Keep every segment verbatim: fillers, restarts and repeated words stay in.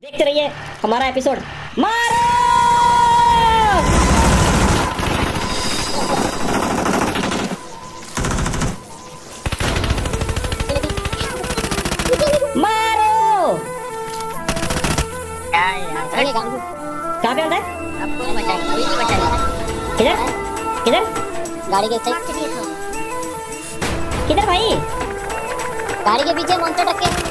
देखते रहिए हमारा एपिसोड। मारो मारो। कहाँ पे आता है? आपको नहीं बचाएंगे, अभी नहीं बचाएंगे। किधर किधर? गाड़ी के साइड किधर भाई? गाड़ी के पीछे मॉन्स्टर रख के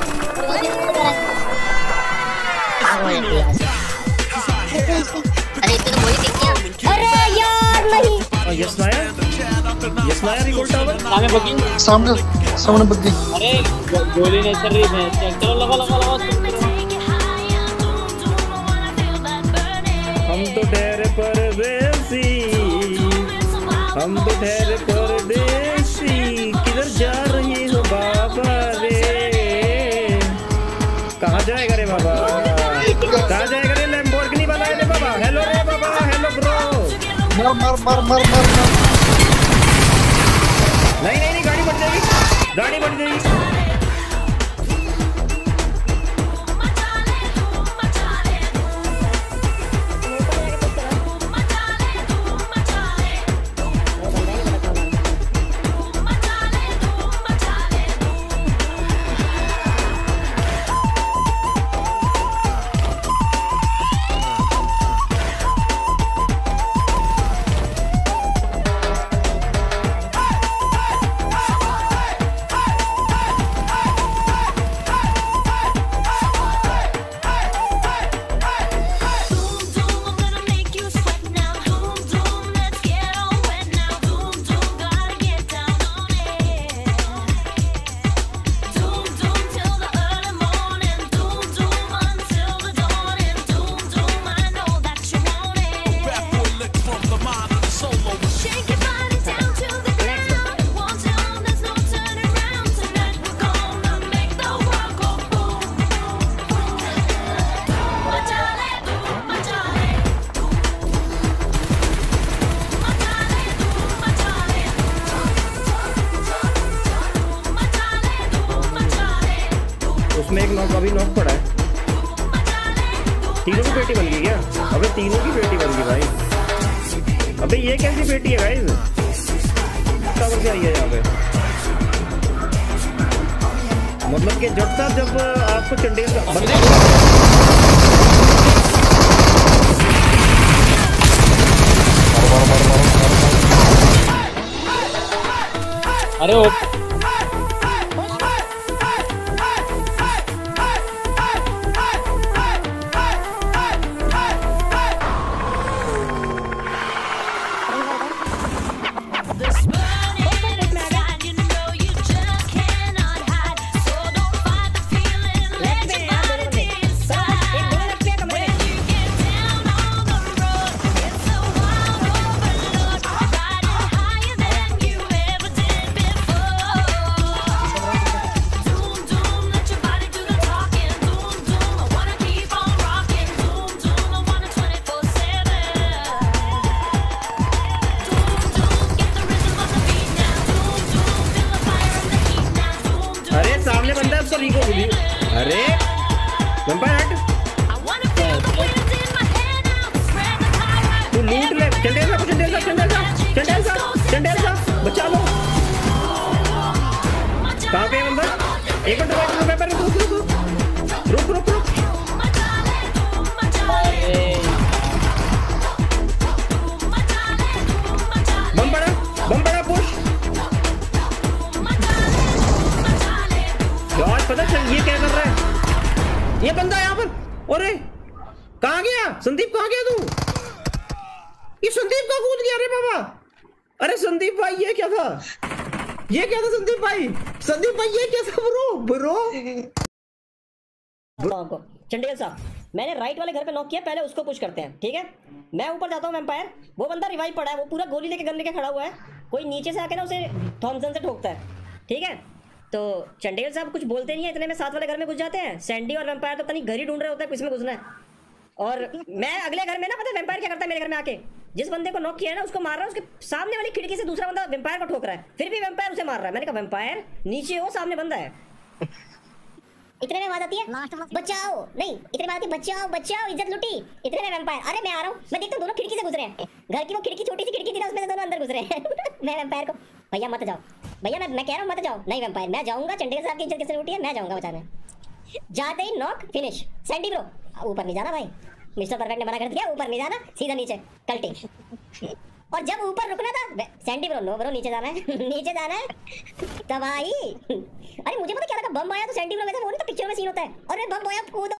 अरे इसमें तो वही दिख गया। अरे यार नहीं। Yes Nair yes Nair recall tower सामने बग्गी सामने सामने बग्गी। अरे गोली नहीं चल रही है। चलो लगा लगा लगा। हम तो ठहरे परदेसी, हम तो ठहरे परदेसी, किधर जा रही हो बाबा रे? कहाँ जाएगा रे बाबा? कहाँ जाएगा रे? लैम्बोर्गिनी वाला है रे बाबा। हेलो रे बाबा, हेलो ब्रो। मर मर मर मर मर मर। नहीं नहीं नहीं, गाड़ी बढ़ जाएगी, गाड़ी बढ़ जाएगी। उसमें एक नॉक अभी नॉक पड़ा है। तीनों की पेटी बन गई क्या? अबे तीनों की पेटी बन गई भाई। अबे ये कैसी पेटी है गाइस? टावर से आई है यहाँ पे। मतलब कि जब तक जब आपको चंडीगढ़ का बंदे अरे वो सामने बंदा है, उसको रिको भी। अरे वैम्पायर हट, तू लूट ले। चंडेल साहब, चंडेल साहब, चंडेल साहब, चंडेल साहब, चंडेल साहब बचा लो। कहाँ पे है बंदा? एक मिनट रुक रुक रुक रुक रुक रुक रुक। बम पड़ा, बम पड़ा, पुश। यार पता चल ये क्या कर रहा है? ये बंदा यहाँ पर। अरे कहाँ गया संदीप? कहाँ गया तू? ये संदीप का कूद गया रे बाबा। अरे संदीप भाई ये क्या था? ये क्या था संदीप भाई? संदीप भाई ये क्या था ब्रो? ब्रो आपको चंडीगढ़ साहब, मैंने राइट वाले घर पे नॉक किया, पहले उसको पुश करते हैं, ठीक है? मैं ऊपर जाता हूँ वैम्पायर। वो बंदा रिवाइव पड़ा है, वो पूरा गोली लेके गन लेके खड़ा हुआ है। कोई नीचे से आके ना उसे थॉमसन से ठोकता है, ठीक है? तो चंडीगढ़ साहब कुछ बोलते नहीं है, इतने में साथ वाले घर में घुस जाते हैं। सैंडी और वैम्पायर तो पता नहीं घर ही ढूंढ रहे होते हैं किसमें घुसना है। और मैं अगले घर में ना, पता है वैम्पायर क्या करता है? मेरे घर में आके जिस बंदे को नॉक किया है ना उसको मार रहा है, उसके सामने वाली खिड़की से दूसरा बंदा वैम्पायर को ठोक रहा है, फिर भी वैम्पायर उसे मार रहा है। मैंने कहा वैम्पायर नीचे हो, सामने बंदा है। इतने में आवाज आती है बचाओ, नहीं इतने में आती है बचाओ बचाओ इज्जत लुटी। इतने में वैम्पायर, अरे मैं आ रहा हूँ, मैं देखता हूँ दोनों खिड़की से गुजरे हैं। घर की वो खिड़की छोटी सी खिड़की थी ना, उसमें से दोनों अंदर गुजरे हैं। मैं वैम्पायर को, भैया मत जाओ भैया, मैं मैं कह रहा हूँ मत जाओ। नहीं वैम्पायर, मैं जाऊंगा। चंडीगढ़ साहब की इज्जत किसने लूटी है, मैं जाऊंगा बचाने। जाते ही नॉक फिनिश। सैंडी ब्रो ऊपर नहीं जाना भाई, मिस्टर परफेक्ट ने मना कर दिया, ऊपर नहीं जाना, सीधा नीचे कल्टी। और जब ऊपर रुकना था सैंडी ब्रो, नो ब्रो नीचे जाना है। नीचे जाना है तबाही। अरे मुझे पता क्या लगा, बम आया तो सैंडी ब्रो वैसे वो नहीं तो पिक्चर में सीन होता है, और बम आया कूदो